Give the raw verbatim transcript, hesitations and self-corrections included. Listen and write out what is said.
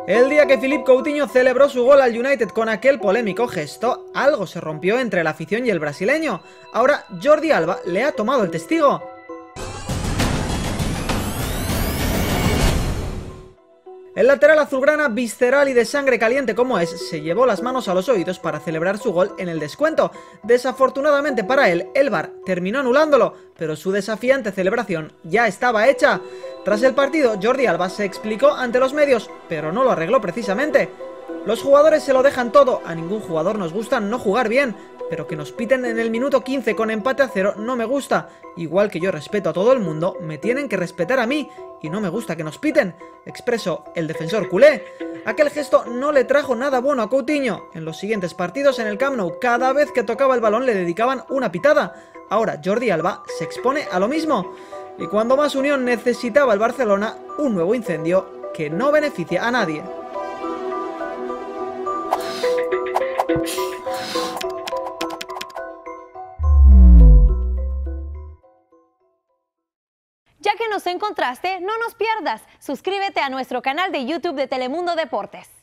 El día que Philippe Coutinho celebró su gol al United con aquel polémico gesto, algo se rompió entre la afición y el brasileño. Ahora Jordi Alba le ha tomado el testigo. El lateral azulgrana, visceral y de sangre caliente como es, se llevó las manos a los oídos para celebrar su gol en el descuento. Desafortunadamente para él, el V A R terminó anulándolo, pero su desafiante celebración ya estaba hecha. Tras el partido, Jordi Alba se explicó ante los medios, pero no lo arregló precisamente. Los jugadores se lo dejan todo, a ningún jugador nos gusta no jugar bien, pero que nos piten en el minuto quince con empate a cero no me gusta. Igual que yo respeto a todo el mundo, me tienen que respetar a mí, y no me gusta que nos piten, expresó el defensor culé. Aquel gesto no le trajo nada bueno a Coutinho. En los siguientes partidos en el Camp Nou, cada vez que tocaba el balón le dedicaban una pitada. Ahora Jordi Alba se expone a lo mismo. Y cuando más unión necesitaba el Barcelona, un nuevo incendio que no beneficia a nadie. Ya que nos encontraste, no nos pierdas. Suscríbete a nuestro canal de YouTube de Telemundo Deportes.